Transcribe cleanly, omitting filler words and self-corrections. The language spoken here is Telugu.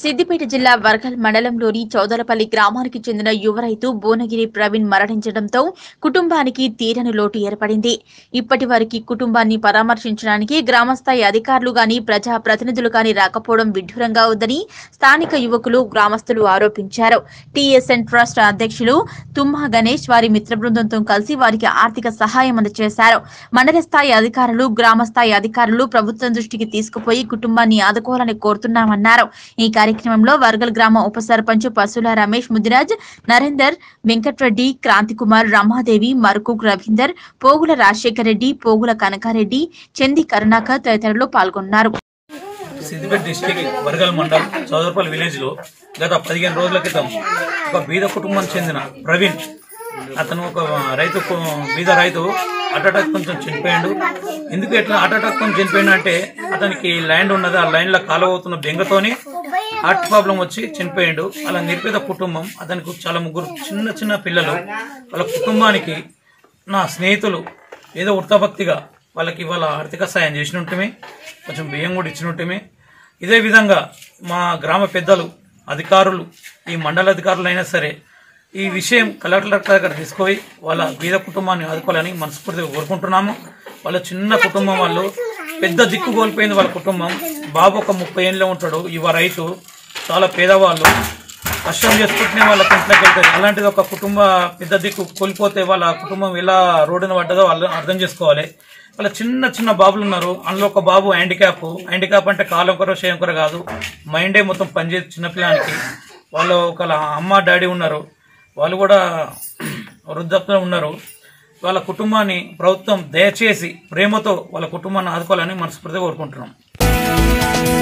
సిద్దిపేట జిల్లా వర్గల్ మండలంలోని చౌదలపల్లి గ్రామానికి చెందిన యువ రైతు భువనగిరి ప్రవీణ్ మరణించడంతో కుటుంబానికి తీరని లోటు ఏర్పడింది. ఇప్పటి వరకు కుటుంబాన్ని పరామర్శించడానికి గ్రామస్థాయి అధికారులు గాని ప్రజా ప్రతినిధులు గాని రాకపోవడం విడ్డూరంగా ఉందని స్థానిక యువకులు గ్రామస్తులు ఆరోపించారు. టీఎస్ఎన్ ట్రస్ట్ అధ్యక్షులు తుమ్మా గణేష్ వారి మిత్ర బృందంతో కలిసి వారికి ఆర్థిక సహాయం అందజేశారు. మండల స్థాయి అధికారులు గ్రామ స్థాయి అధికారులు ప్రభుత్వం దృష్టికి తీసుకుపోయి కుటుంబాన్ని ఆదుకోవాలని కోరుతున్నామన్నారు. ఈ కార్యక్రమంలో వర్గల్ గ్రామ ఉప సర్పంచ్ పసుల రమేష్, ముదిరాజ్, నరేందర్, వెంకట్రెడ్డి, క్రాంతికుమార్, రమాదేవి, మర్కుక్ రవీందర్, పోగుల రాజశేఖర్ రెడ్డి, పోగుల కనకారెడ్డి, చంది కరుణాకర్ తదితరులు పాల్గొన్నారు. సిద్దిపేట డిస్ట్రిక్ట్ వర్గల్ మండల్ చౌదరపల్లి విలేజ్ లో గత 15 రోజుల క్రితం ఒక బీద కుటుంబానికి చెందిన ప్రవీణ్, అతను ఒక రైతు, బీద రైతు హార్ట్ అటాక్ కొంచెం చనిపోయాడు. ఎందుకు ఎట్లా హార్ట్ అటాక్ కొంచెం చనిపోయినా అంటే అతనికి ల్యాండ్ ఉన్నది, ఆ ల్యాండ్ లో కాలువ అవుతున్న బెంగతోని హార్ట్ ప్రాబ్లం వచ్చి చనిపోయాడు. అలా నిరుపేద కుటుంబం, అతనికి చాలా ముగ్గురు చిన్న చిన్న పిల్లలు. వాళ్ళ కుటుంబానికి నా స్నేహితులు ఏదో ఉడతాభక్తిగా వాళ్ళకి ఇవాళ ఆర్థిక సాయం చేసినట్టుమే, కొంచెం బియ్యం కూడా ఇచ్చినట్టుమే. ఇదే విధంగా మా గ్రామ పెద్దలు, అధికారులు, ఈ మండల అధికారులు అయినా సరే ఈ విషయం కలెక్టర్ దగ్గర తీసుకుపోయి వాళ్ళ బీద కుటుంబాన్ని ఆదుకోవాలని మనస్ఫూర్తిగా కోరుకుంటున్నాము. వాళ్ళ చిన్న కుటుంబం, వాళ్ళు పెద్ద దిక్కు కోల్పోయింది వాళ్ళ కుటుంబం. బాబు ఒక 30 ఏళ్ళలో ఉంటాడు, యువ రైతు, చాలా పేదవాళ్ళు, కష్టం చేసుకుంటూనే వాళ్ళకి ఇంట్లోకి వెళ్తారు. అలాంటిది ఒక కుటుంబ పెద్ద దిక్కు కోల్పోతే వాళ్ళ కుటుంబం ఎలా రోడ్డున పడ్డదో వాళ్ళు అర్థం చేసుకోవాలి. వాళ్ళ చిన్న చిన్న బాబులు ఉన్నారు, అందులో ఒక బాబు హ్యాండిక్యాప్ అంటే కాలం కొర చేయం కొర కాదు, మైండే మొత్తం పనిచేసి చిన్నపిల్లానికి. వాళ్ళు ఒక అమ్మ డాడీ ఉన్నారు, వాళ్ళు కూడా వృద్ధాప్యంలో ఉన్నారు. వాళ్ళ కుటుంబాన్ని ప్రభుత్వం దయచేసి ప్రేమతో వాళ్ళ కుటుంబాన్ని ఆదుకోవాలని మనస్ఫూర్తిగా కోరుకుంటున్నాం.